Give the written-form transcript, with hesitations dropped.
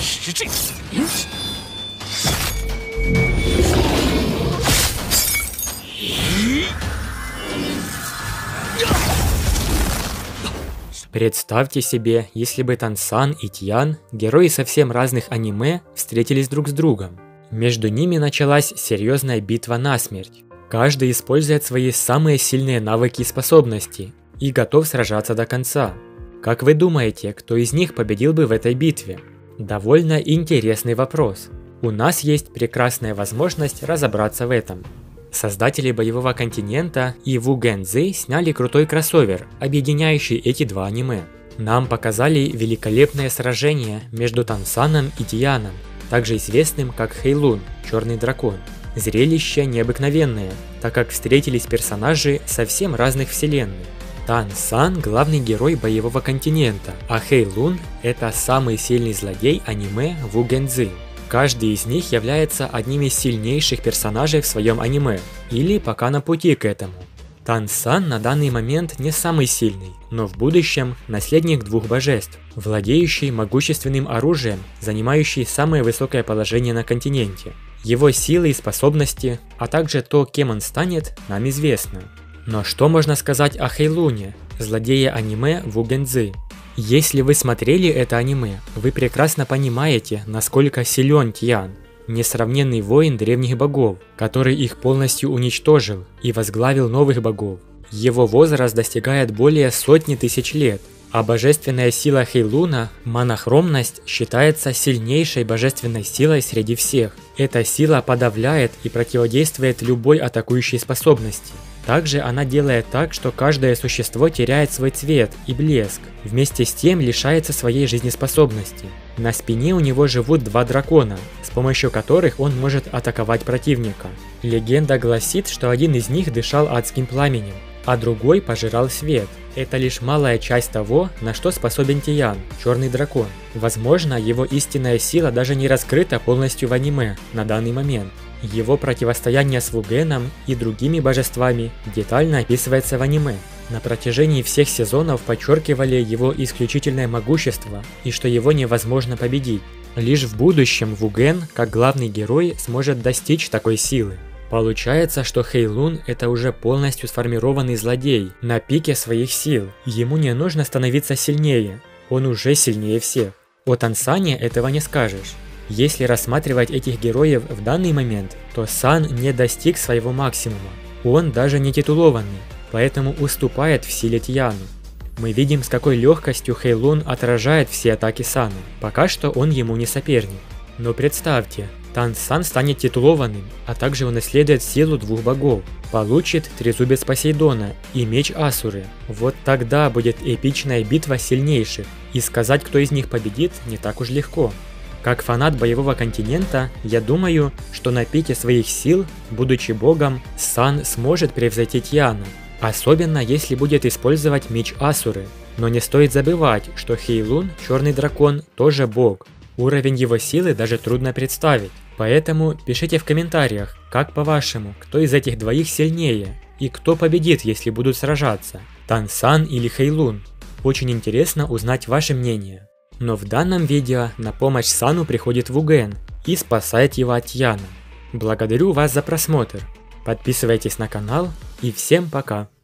Представьте себе, если бы Тансан и Тьян, герои совсем разных аниме, встретились друг с другом. Между ними началась серьезная битва насмерть. Каждый использует свои самые сильные навыки и способности и готов сражаться до конца. Как вы думаете, кто из них победил бы в этой битве? Довольно интересный вопрос. У нас есть прекрасная возможность разобраться в этом. Создатели Боевого континента и Вуген Цзы сняли крутой кроссовер, объединяющий эти два аниме. Нам показали великолепное сражение между Тансаном и Тьяном, также известным как Хэйлун, Черный дракон. Зрелище необыкновенное, так как встретились персонажи совсем разных вселенных. Тансан – главный герой Боевого континента, а Хэйлун – это самый сильный злодей аниме Вуген Цзы. Каждый из них является одним из сильнейших персонажей в своем аниме, или пока на пути к этому. Тансан на данный момент не самый сильный, но в будущем наследник двух божеств, владеющий могущественным оружием, занимающий самое высокое положение на континенте. Его силы и способности, а также то, кем он станет, нам известно. Но что можно сказать о Хэйлуне, злодее аниме Вуген Цзы? Если вы смотрели это аниме, вы прекрасно понимаете, насколько силен Тьян, несравненный воин древних богов, который их полностью уничтожил и возглавил новых богов. Его возраст достигает более сотни тысяч лет, а божественная сила Хэйлуна, монохромность, считается сильнейшей божественной силой среди всех. Эта сила подавляет и противодействует любой атакующей способности. Также она делает так, что каждое существо теряет свой цвет и блеск, вместе с тем лишается своей жизнеспособности. На спине у него живут два дракона, с помощью которых он может атаковать противника. Легенда гласит, что один из них дышал адским пламенем, а другой пожирал свет. Это лишь малая часть того, на что способен Тьян, Черный дракон. Возможно, его истинная сила даже не раскрыта полностью в аниме на данный момент. Его противостояние с Вугеном и другими божествами детально описывается в аниме. На протяжении всех сезонов подчеркивали его исключительное могущество и что его невозможно победить. Лишь в будущем Вуген, как главный герой, сможет достичь такой силы. Получается, что Хэйлун – это уже полностью сформированный злодей, на пике своих сил. Ему не нужно становиться сильнее, он уже сильнее всех. О Тансане этого не скажешь. Если рассматривать этих героев в данный момент, то Сан не достиг своего максимума. Он даже не титулованный, поэтому уступает в силе Тьяну. Мы видим, с какой легкостью Хэйлун отражает все атаки Сана. Пока что он ему не соперник. Но представьте, Тансан станет титулованным, а также унаследует силу двух богов, получит трезубец Посейдона и меч Асуры. Вот тогда будет эпичная битва сильнейших, и сказать, кто из них победит, не так уж легко. Как фанат Боевого континента, я думаю, что на пике своих сил, будучи богом, Сан сможет превзойти Тьяна, особенно если будет использовать меч Асуры. Но не стоит забывать, что Хэйлун, Черный дракон, тоже бог. Уровень его силы даже трудно представить. Поэтому пишите в комментариях, как по-вашему, кто из этих двоих сильнее, и кто победит, если будут сражаться, Тансан или Хэйлун. Очень интересно узнать ваше мнение. Но в данном видео на помощь Сану приходит Вуген и спасает его от Тьяна. Благодарю вас за просмотр. Подписывайтесь на канал и всем пока.